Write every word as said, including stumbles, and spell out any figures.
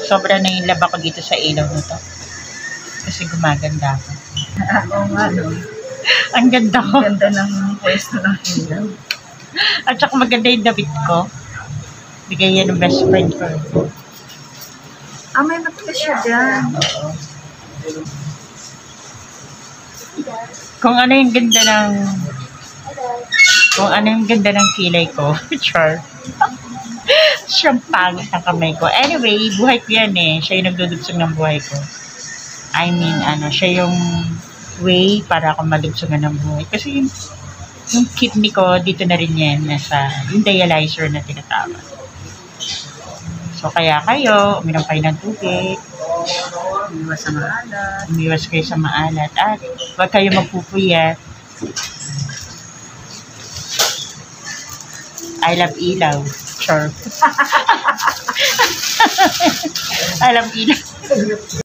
sobra na yung laba ko dito sa ilaw na to. Kasi gumaganda ako. Oo nga, no? Ang ganda ko. Ang ganda ng pwesto ng ilaw. At saka maganda yung damit ko. Bigay yan ng best friend ko. Ah, may matigas siya dyan. Kung ano yung ganda ng... Kung ano yung ganda ng kilay ko. Char. Siyang pangit ang kamay ko. Anyway, buhay ko yan eh. Siya yung nagdudugsong ng buhay ko. I mean, ano, siya yung way para ako madugsungan ng buhay. Kasi yung, yung kidney ko, dito na rin yan. Nasa, yung dialyzer na tinatawag. So, kaya kayo, uminom kayo ng tubig. Umiwas sa maalat. Umiwas kayo sa maalat. At huwag kayo magpupuyat. I love ilaw. Sure. I love ilaw.